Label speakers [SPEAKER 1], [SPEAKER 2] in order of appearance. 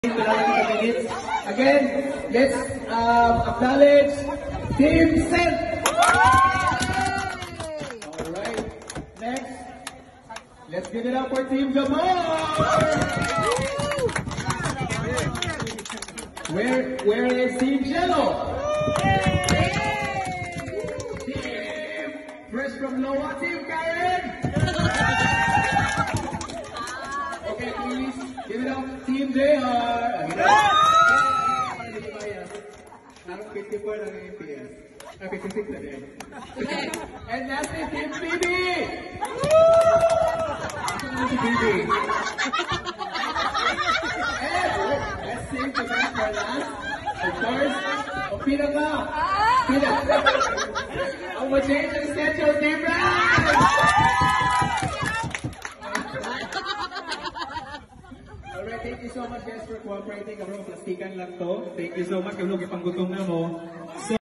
[SPEAKER 1] Again, let's acknowledge Team Sent. Alright, next, let's give it up for Team Jamal. Where is Team Jello? Team Fresh from Noah, Team Karen. Okay, please give it up, Team JR. Harap 54 lang yung PS. 56 lang yan. And lastly, Team PB! Si PB. And let's save the best for last. Of course, ang pinaka. Ang ma-change ang schedule, Team Brad! Alright, thank you so much guys for cooperating. Kabrong plastikan lang to. Thank you so much. Kabrong ipanggutom na mo.